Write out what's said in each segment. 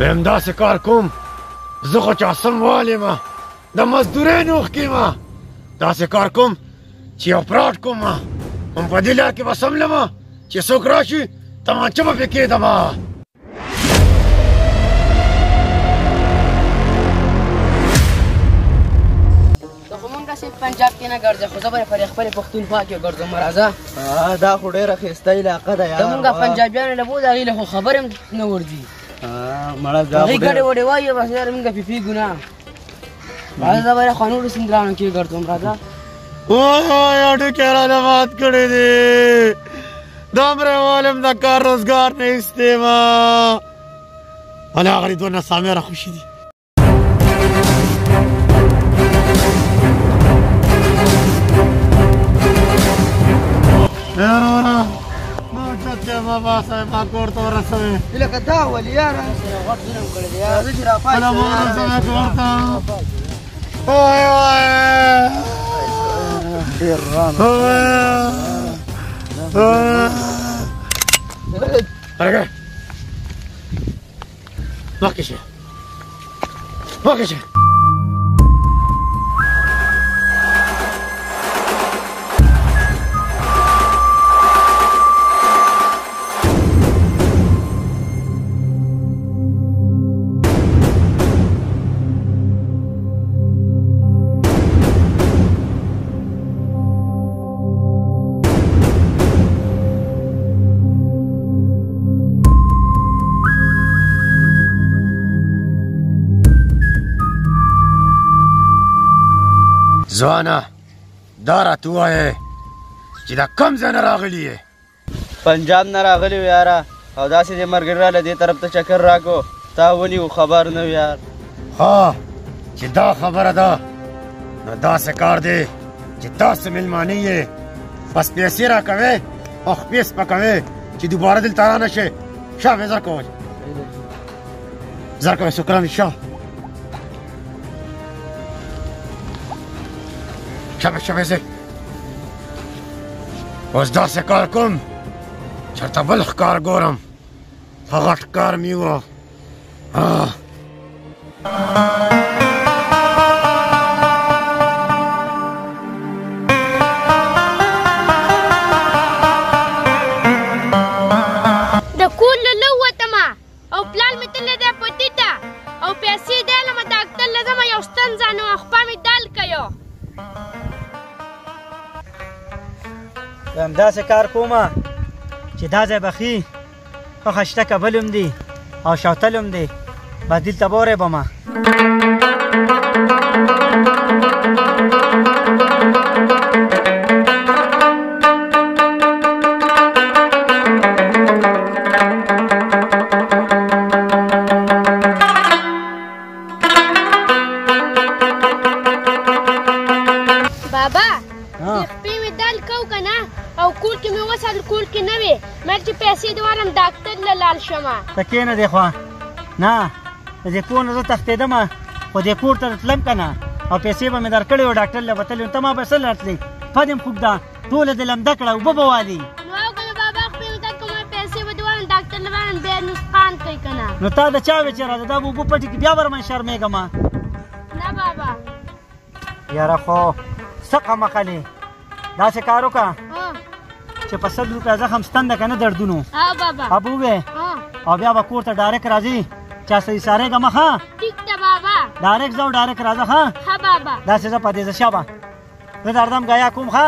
ویم داسې کار کوم زه خو چا سم والی ما د مزدورۍ نوښکې ما داسې کار کوم چې یو پراټ کوم ما هم په دې لار کې به سملمه چې څوک راشي تمانچه به پې کېږدمه پنجاب کې نه ګرځه خو زه به پر خپل پښتونخوا کې ګرځم راځه دا خو ډېره ښایسته علاقه ده یار زمونږ پنجابیانو له بود هغې له خو خبر هم نه ورځي مړه هغې ګډې وډې وایي بس یار مونږ فیفي ګناه راځه زه به خو نورو سندرانو کې ګرځم راځه وایه ټکې رانه مات کړی دی دومره والم د کار روزګار نه ایستې ما هله هغه دوه نسامې را خوشي دي یارونه ما چتې ما باسه ما کور ته ورسوې لکه دا ولې یاره غټ ظلم کړی دی راځه چې راپاڅې هله ما ورسوې کور ته وای وای ډېر رانه هلکه مخکې شه مخکې شه ځوانه دا راته ووایې چې دا کوم ځای نه راغلي یې پنجاب نه راغلی و یاره او داسې دې ملګري راله دې طرف ته چکر راکړو تا ونیو خبر نه و یار ها چې دا خبره ده نو داسې کار دی چې تاسو مېلمانه یې بس پیسې راکوې او خپې سپکوې چې دوباره دلته را نه شې شه مې زر کوئ زر کوئ شکران شه شبه شبه زی اوس داسې کار کوم چېرته بل ښکار ګورم ښه غټ کار مې و د کور له لو وتمه او پلان مې تللی دی په ټیټه او پیسې دی لمه ډاکټر له ځمه یو ستونزه نه وه خپه مې دال کیو همداسې کار کومه چې دا ځای به ښي ښه خشته کبل هم دي او شوتل هم دی بس دلته به ورېبمه بابا خپې مې دال کو که نه او کور کې مې وساتل کور کې نه وې مې چې پیسې دې واخلم ډاکټر له لاړ شمه ته کښېنه دې خوا نه د دې کور نه زه تښتېدمه خو دې کور ته تلم که نه او پیسې به مې درکړې وې ډاکټر له به تللی ته ما به څه راتلې ښه دې م خوږ ده ټوله دې لمده کړه اوبه به والي نو او که نه بابا خپې مې دال کوم پیسې به دې واخلم ډاکټر له واخلم بیا نسخان کوي که نه نو تا د چا وې چې راځه دا به اوبه پټې کړي بیا به رمن شرمېږم نه بابا یاره خو څه قمقلې داسې کار وکړه چې په 100 روپیه زخم ستن ده که نه دردونو ها بابا اب ووې او بیا به کور ته ډایرکټ راځي چا سه ایسارېږه ښه ټیک ده بابا ډایرکټ ځه او ډایرکټ راځه ښه ها بابا داسې زه په دې زه شابه زه دردم ګیا کوم ښه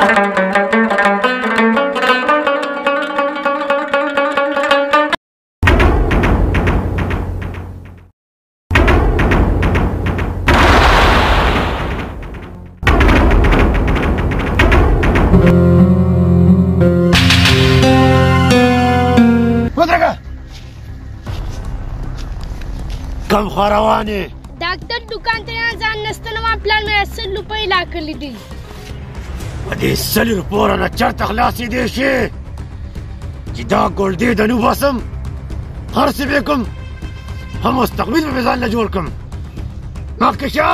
کم خوا روانې ډاکټر دکان ته نه ځان نستنه وم پلان مې 100 روپۍ لا کړي دي په دې 100 روپو رانه چېرته خلاصېدی شي چې دا ګولډې د نو باسم هر څه به کوم هم مستقبل به مې ځان له جوړ کړم مخکې شه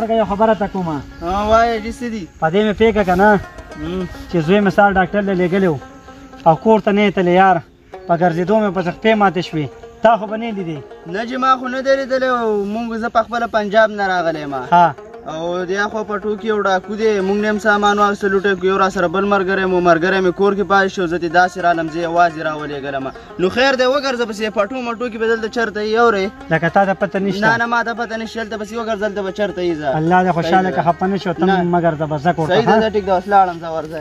ورګه یو خبره ته کومه وایه چې څه دي په دې مې پېږه که نه چې زوی مې سار ډاکټر له لېږلی و او کور ته نه یې تللی یار په ګرځېدو مې پسې خپې ماتې شوې تا خو به نه یې لیدې نه چې ما خو نه دی لیدلی مونږ زه پخپله پنجاب نه راغلی یم ها او دیا خو په ټوکې یو ډاکو دی مونږ نه هم سامان واخیسته لوټه کړو یو را سره بل ملګری مو ملګری مې کور کې پاتې شو زه ترې داسې رالم زه یوازې راولېږلم نو خیر دی وګرځه پسې پټو مټو کې به دلته چېرته یې اورې لکه تا ته پته نشته نه نه ما ته پته نشته هلته پسې وګرځه هلته به چېرته یې زه الله دې خوشحاله که خفه نه شو ته مګر ته به زه کور ته صحیح ده زه ټیک ده اوس لاړم زه ورځه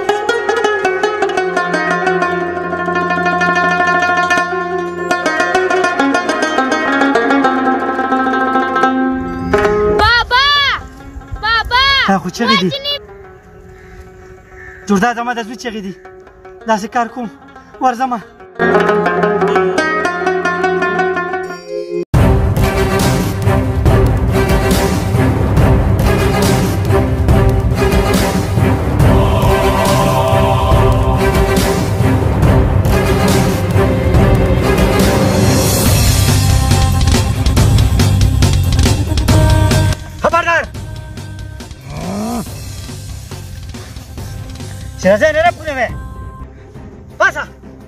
تا خو چغې دي جوړدا زما د زوی چغې دي داسې کار کوم ورځمه شیرازه نه پونه مې پاسه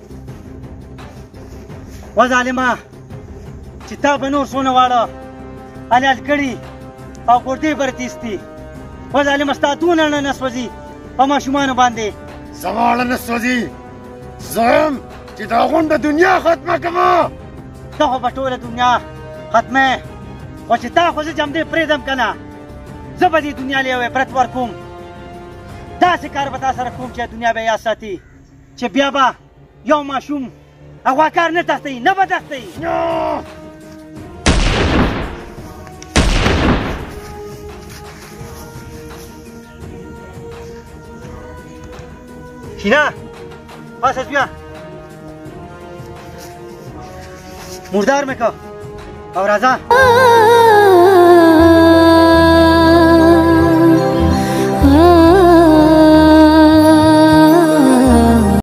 و ظالمه چې تا به نور څونه واړه حلال کړي او ګوډې بر تیستي و ظالمه ستا دونه نه سوځي په ماشومانو باندې زما نه سوځي زه یم چې دا غونډه دنیا ختمه کړم ته خو به ټوله دنیا ختمه خو چې تا خو زه جمدې پرېږدم که نه زه به دې دنیا له یو عبرت ورکوم داسې کار به تا سره کوم چې دنیا به یاد ساتي چې بیا به یو ماشوم اغواکار نه تښتوي نه به تښتوي شینا پاس بیا مردار مې که او راځه